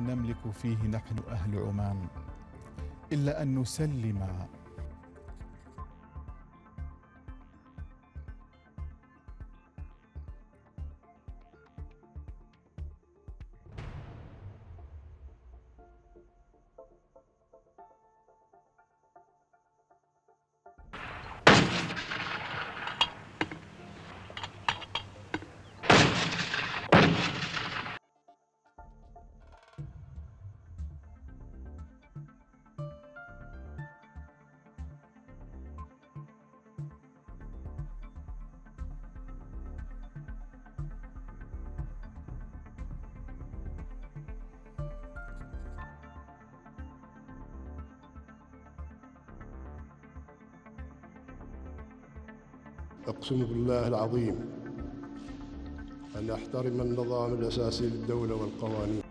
نملك فيه نحن أهل عمان إلا أن نسلم. أقسم بالله العظيم أن أحترم النظام الأساسي للدولة والقوانين.